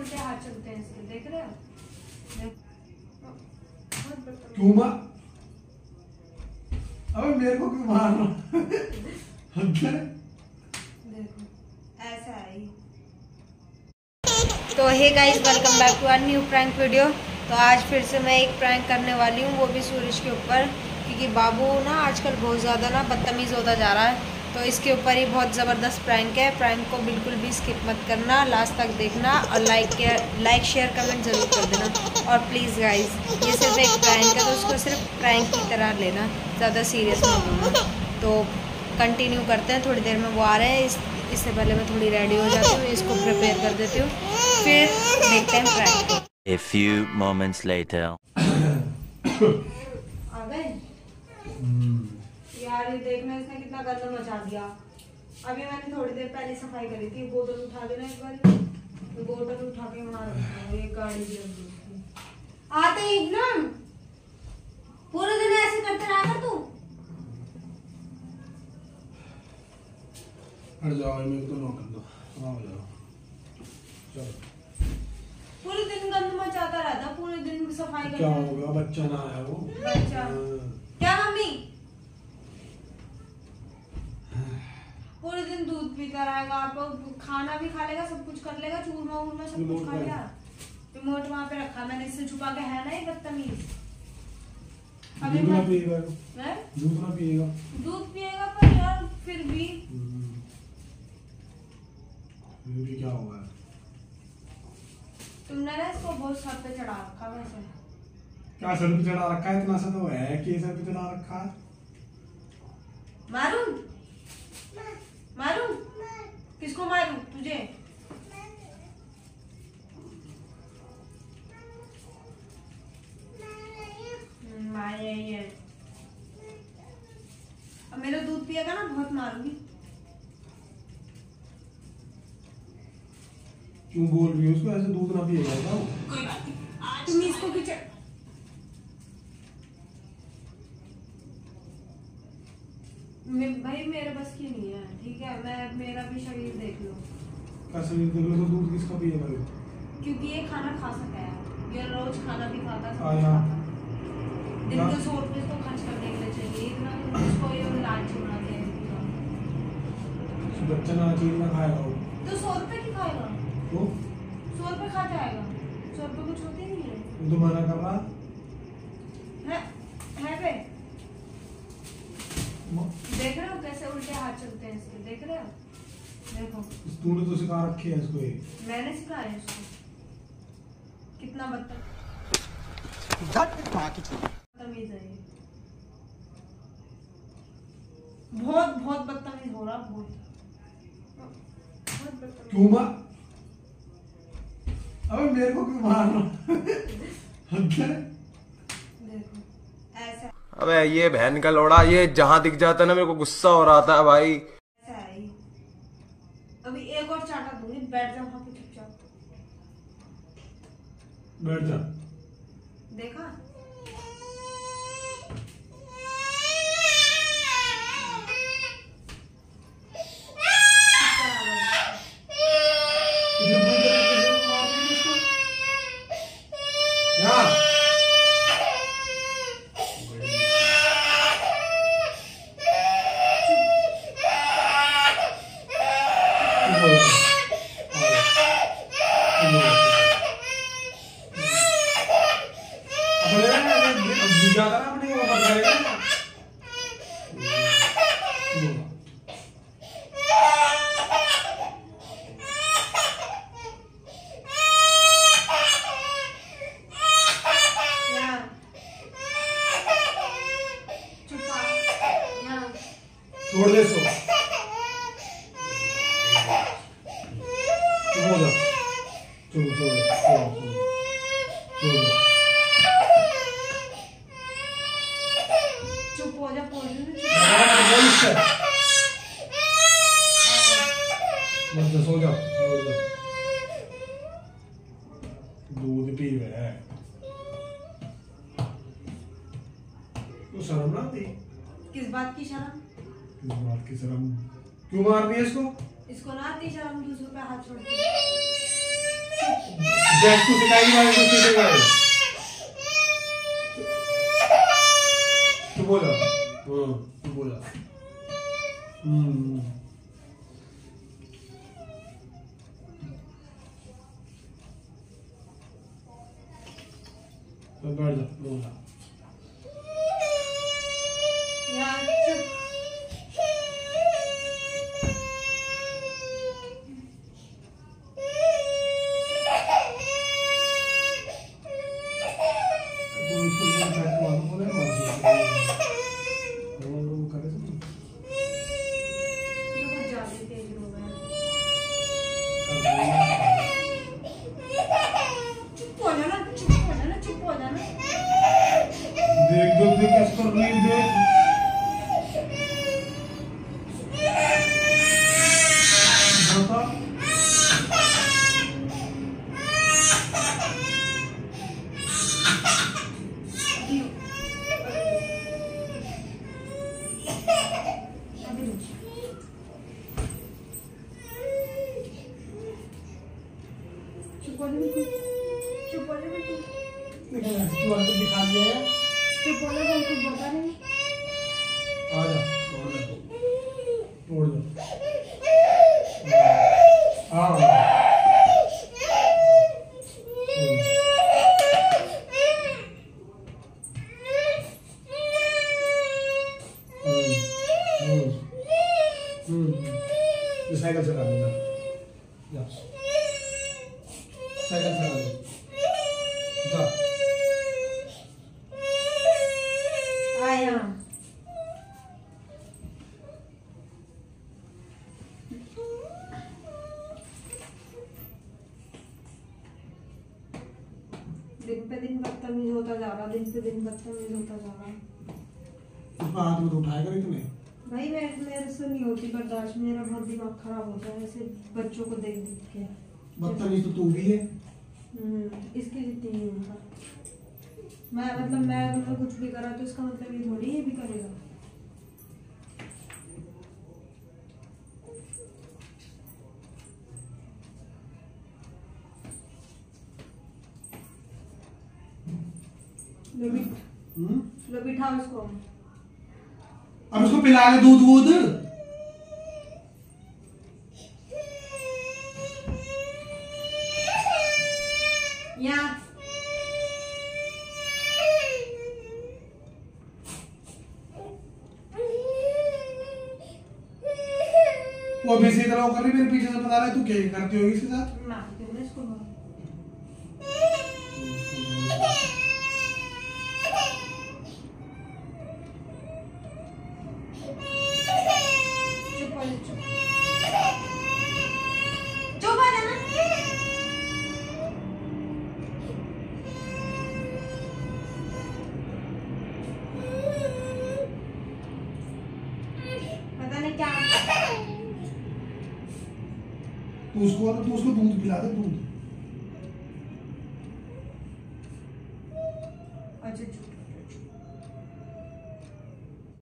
उल्टे हाथ चलते हैं इसके, देख रहे हो? क्यों मार? अबे मेरे को क्यों मार रहा? देखो ऐसा है। तो hey guys, welcome back to our new prank video. तो आज फिर से मैं एक प्रैंक करने वाली हूँ, वो भी सूरज के ऊपर, क्योंकि बाबू ना आजकल बहुत ज़्यादा ना बदतमीज़ होता जा रहा है। तो इसके ऊपर ही बहुत ज़बरदस्त प्रैंक है। प्रैंक को बिल्कुल भी स्किप मत करना, लास्ट तक देखना और लाइक शेयर कमेंट ज़रूर कर देना। और प्लीज़ गाइस, ये सिर्फ एक प्रैंक है तो उसको सिर्फ प्रैंक की तरह लेना, ज़्यादा सीरियस मत लेना। तो कंटिन्यू करते हैं, थोड़ी देर में वो आ रहे हैं। इससे पहले मैं थोड़ी रेडी हो जाती हूँ, इसको प्रिपेयर कर देती हूँ, फिर देखते हैं prank. A few moments later. आ गए यार, ये देखना इसने कितना गंदा मचा दिया। अभी मैंने थोड़ी देर पहले सफाई करी थी। बोतल उठा के ना एक बार, बोतल उठा के मार एक गाड़ी भी रख दी आते ही ना। पूरे दिन ऐसे करते रहा कर तू। हट जाओ, मेरे को नौकर दो। आओ जाओ, चलो। पूरे दिन गंद मचाता रहता, पूरे दिन सफाई करता। क्या होगा, बच्चा ना आया वो। बच्चा क्या मम्मी? पूरे दिन दूध पीता रहेगा, आप खाना भी खा लेगा, सब कुछ कर लेगा, चूरमा वूरमा सब कुछ खा लिया। रिमोट वहाँ पे रखा मैंने, इससे छुपा के, है ना ये बदतमीज। दूध ना पिएगा, दूध ना पिएगा, दूध पिएगा, पर यार फिर भी क्या होगा? तुमने ना इसको बहुत सर पे चढ़ा रखा। वैसे क्या सर पे चढ़ा रखा है? इतना सा तो है कि सर पे चढ़ा रखा है। मारूं? मारूं? किसको मारूं? तुझे? मारे ये। अब मेरा दूध पिएगा ना, बहुत मारूंगी। क्यों बोल रही हो उसको ऐसे? दूध ना पिएगा क्या? कोई बात नहीं, तुम इसको किचड़। भाई मेरे बस की नहीं है, ठीक है? मेरा भी शरीर देख लो। क्या शरीर देख लो? तो दूध किसका पिएगा? क्योंकि ये खाना खा सकता है, ये रोज खाना भी खाता है, दिन के 100 रुपए तो खर्च करने के लिए चाहिए, इतना तो उसको ये लालच बनाते हैं। बच्चा ना चीज ना खाएगा वो तो 100 रुपए की खाएगा? तो 100 रुपए खा जाएगा? 100 रुपए कुछ होते नहीं है। वो तो मना कर रहा है पे देख रहे हो कैसे उल्टे हाथ चलते हैं इसके, देख रहे हो? देखो, तूने तो सिखा रखी है इसको। मैंने सिखाया इसको। कितना बदतमीज है ये, बहुत बहुत बदतमीज हो रहा, बहुत बदतमीज। क्यों मार? अबे मेरे को क्यों मार रहा? देखो ऐसा। अबे ये बहन का लोड़ा, ये जहां दिख जाता है ना मेरे को गुस्सा हो रहा था भाई। ऐसा है ये। अभी एक और चाटा दूंगी, बैठ जा वहां पे चुपचाप। बैठ जा। देखा? छोड़ दे इसको, चुप हो जा, छोड़ छोड़ छोड़ छोड़, चुप हो जा, सो जा, दूध पी रहा है तो शर्म ना आती? किस बात की शर्म? किस बात की शर्म? क्यों मार रही है इसको? इसको ना आती शर्म दूसरों पे हाथ छोड़ के? जैस को सिखाएगी वाले को सीखेगा। तू बोला तू बोला तो बैठ जा बोला यार देख देख देख कैसे कर रही है देख बता दिखा दिया है आजा तोड़ दो हाँ साइकिल चला दो जा साइकिल चला दो जा आया दिन पे दिन बदतमीज होता जा रहा, दिन पे दिन बदतमीज होता जा रहा। उसमें हाथ में तो उठाएगा नहीं तुम्हें भाई मेरे से नहीं होती बर्दाश्त, मेरा बहुत दिमाग खराब होता है ऐसे बच्चों को देख देख के। बदतमीज तो तू भी है। इसकी जितनी नहीं होता। मैं मतलब कुछ भी करा तो इसका मतलब ये थोड़ी ये भी करेगा। लो बिठाओ इसको। अब उसको पिला ले दूध वूध। यहाँ वो अभी इसी तरह कर रही मेरे पीछे से बता रहा है तू क्या करती होगी इसके साथ। इसको पता नहीं क्या तू उसको दूध पिला दे दूध।